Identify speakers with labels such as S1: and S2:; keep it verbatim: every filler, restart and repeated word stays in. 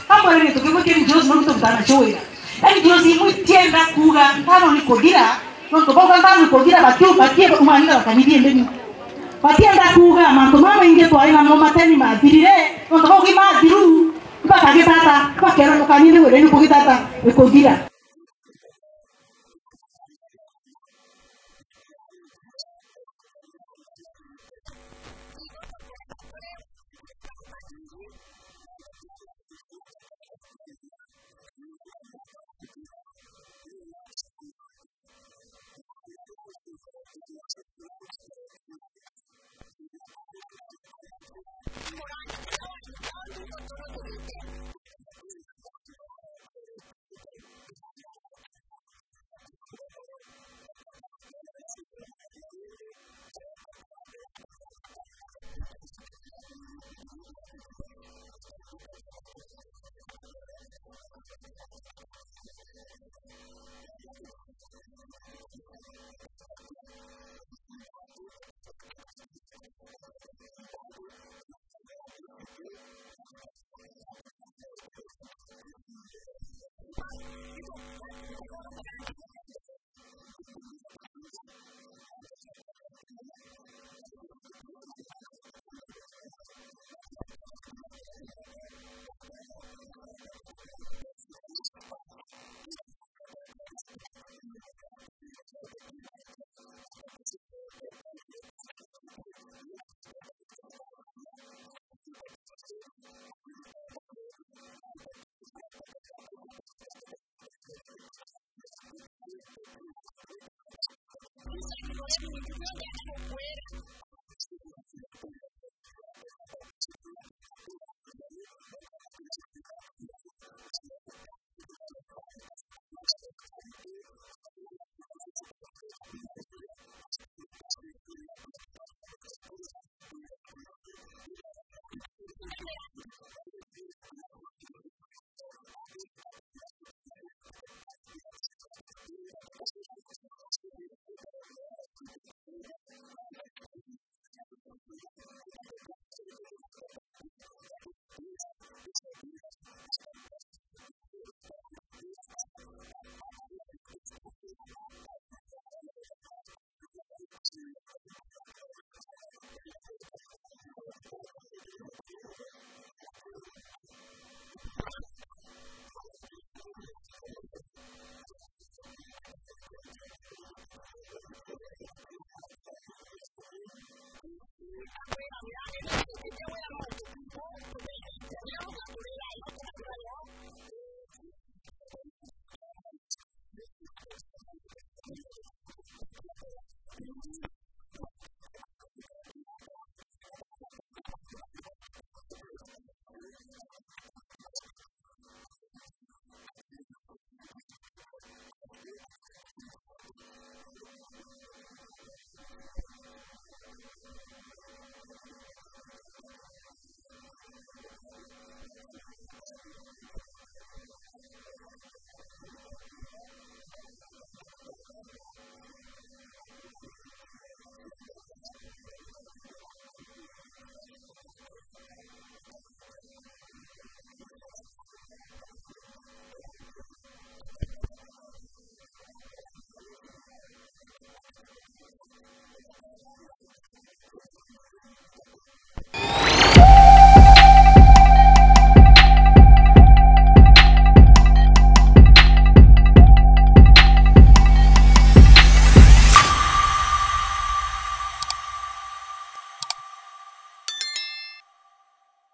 S1: kama ile tukiko N G Os no mtokana choira N G Os imu tienda kuga tano ni kodira no to boga tano kodira batiu batie umanda kanidi ndeni batienda kuga manto mama inge to aina no mateni madirire no to bogi madiru ba kagitata ba kera no kanidi wele ni kogitata e kodira